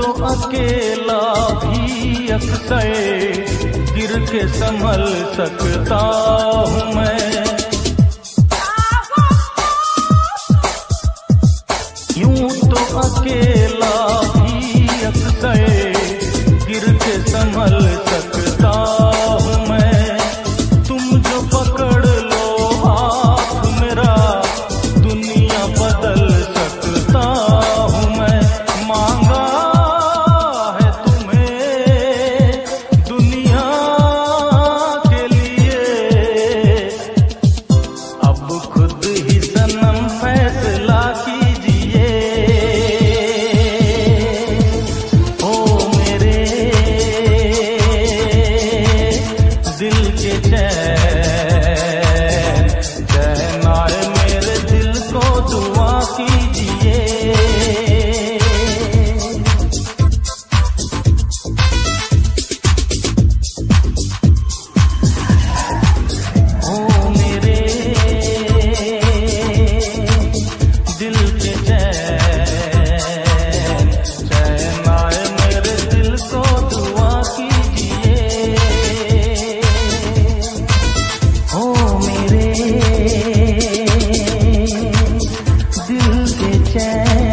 तो अकेला भी अक्सर गिर के संभल सकता हूँ मैं। यूं तो अकेला भी अक्सर गिर के संभल सकता हूँ मैं। तुम जो पकड़ लो हाथ मेरा दुनिया बदल सकता हूँ मैं। मांगा है तुम्हें दुनिया के लिए, अब खुद ही सनम फैसला कीजिए। ओ मेरे दिल के चैन, कहनाए मेरे दिल को दुआ कीजिए। ओ मेरे दिल के चैन, कहनाए मेरे दिल को दुआ कीजिए। ओ मेरे दिल के चैन।